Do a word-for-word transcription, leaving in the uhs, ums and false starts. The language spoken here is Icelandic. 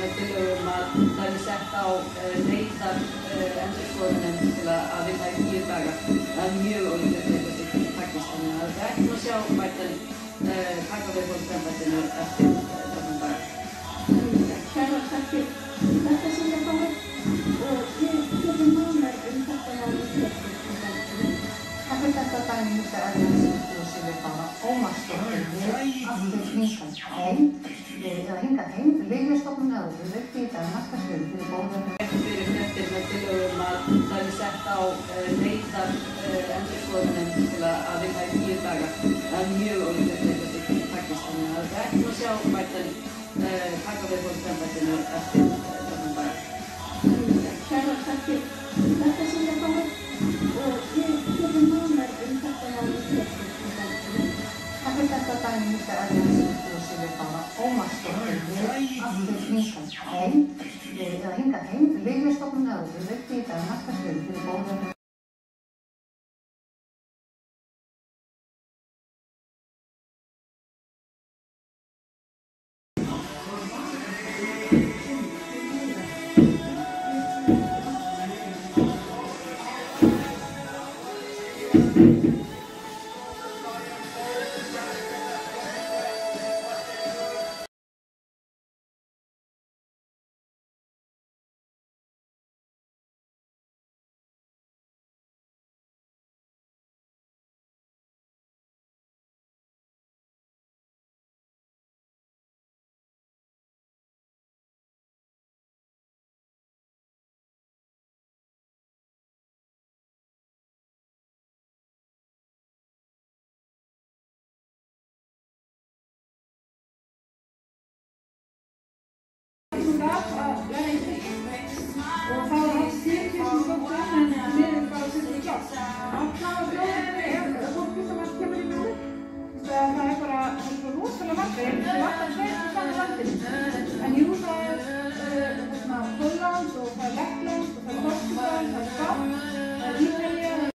með tillögum að það er sett á neyðar endurskoðunarnefnd til að vinna í tíu daga. Það er mjög ólíklegt að þetta takist, þannig að við ætlum að sjá Biden taka við fólksembættinu eftir þessum daga. Kærar þakkir þetta Silja Bára og við getum nánar um þetta mál í fréttum. Takk fyrir þetta Dagný Erlendsdóttir og Silja Bára Ómarsdóttir. Við aftur hingað heim, eða hingað heim, Lyfjastofnun Evrópu veitti í dag markaðsvirði fyrir bóluefni. Fyrir fréttir með tillögum að það er sett á neyðar endurskoðunarnefnd til að vinna í tíu daga. Það er mjög ólíklegt að þetta takist, þannig að við ætlum að sjá Biden taka við fólksembættinu eftir þessum daga. Kærar þakkir þetta Silja Bára og við getum nánar um þetta mál í fréttum. Takk fyrir þetta Dagný Erlendsdóttir og Silja Bára Ómarsdóttir. Við aftur hingað heim, eða hingað heim, Lyfjastofnun Evrópu veitti í dag markaðsvirði fyrir bóluefni.